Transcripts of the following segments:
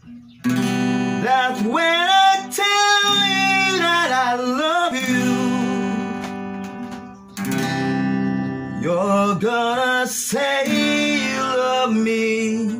That's when I tell you that I love you. You're gonna say you love me.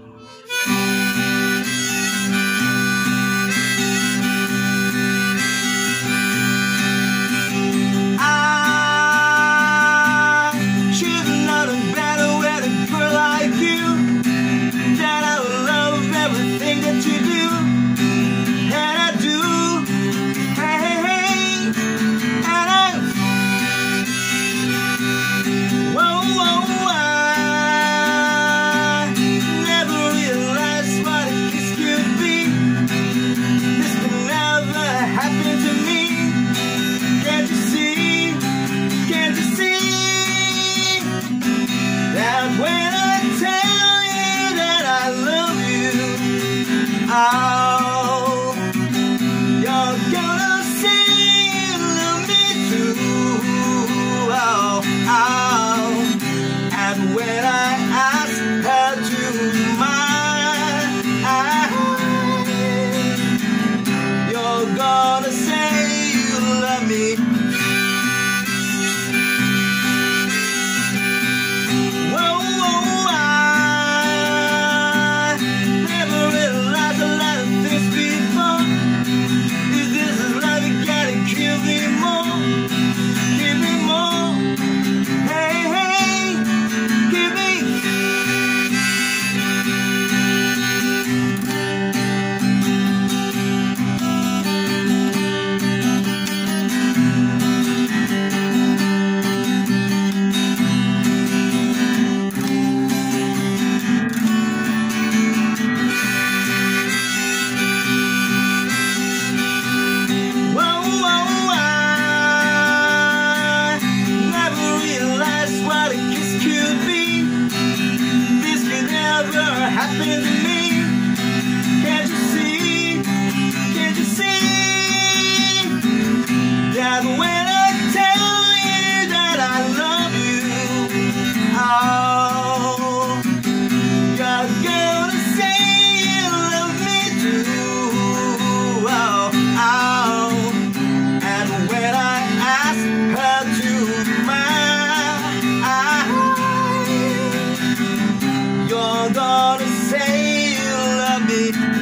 Oh, you're gonna say you love me too. Oh, oh. And when I ask her to mine, you're gonna say you love me. Happened to me. Can't you see? Can't you see that when I tell you that I love you, oh, you're gonna say you love me too. Oh, oh. And when I ask her to mine, you're gonna say you love me.